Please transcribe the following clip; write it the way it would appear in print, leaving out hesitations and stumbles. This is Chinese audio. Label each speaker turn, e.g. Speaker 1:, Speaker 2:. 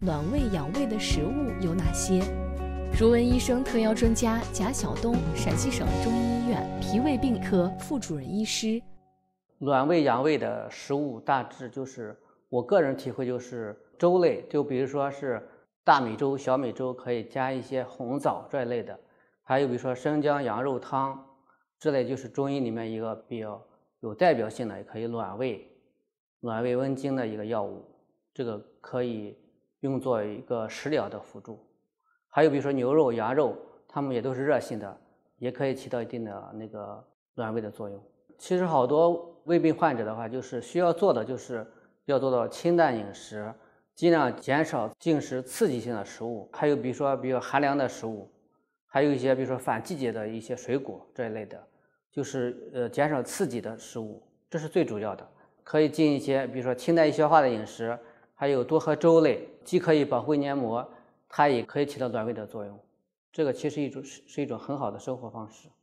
Speaker 1: 暖胃养胃的食物有哪些？如文医生特邀专家贾晓东，陕西省中医医院脾胃病科副主任医师。
Speaker 2: 暖胃养胃的食物大致就是我个人体会就是粥类，就比如说是大米粥、小米粥，可以加一些红枣这一类的，还有比如说生姜羊肉汤之类，就是中医里面一个比较有代表性的，也可以暖胃温经的一个药物，这个可以用作一个食疗的辅助。还有比如说牛肉、羊肉，它们也都是热性的，也可以起到一定的那个暖胃的作用。其实好多胃病患者的话，就是需要做的就是要做到清淡饮食，尽量减少进食刺激性的食物，还有比如说比较寒凉的食物，还有一些比如说反季节的一些水果这一类的，就是减少刺激的食物，这是最主要的。可以进一些比如说清淡易消化的饮食，还有多喝粥类，既可以保护胃黏膜，它也可以起到暖胃的作用。这个其实是一种很好的生活方式。